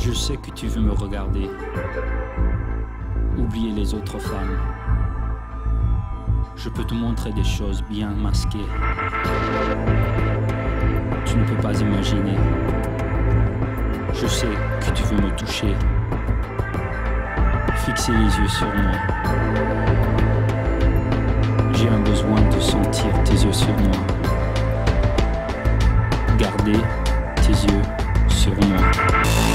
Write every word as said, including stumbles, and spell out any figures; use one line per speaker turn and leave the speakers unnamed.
Je sais que tu veux me regarder, oublier les autres femmes. Je peux te montrer des choses bien masquées. Tu ne peux pas imaginer. Je sais que tu veux me toucher, fixer les yeux sur moi. J'ai un besoin de sentir tes yeux sur moi. Garder tes yeux sur moi.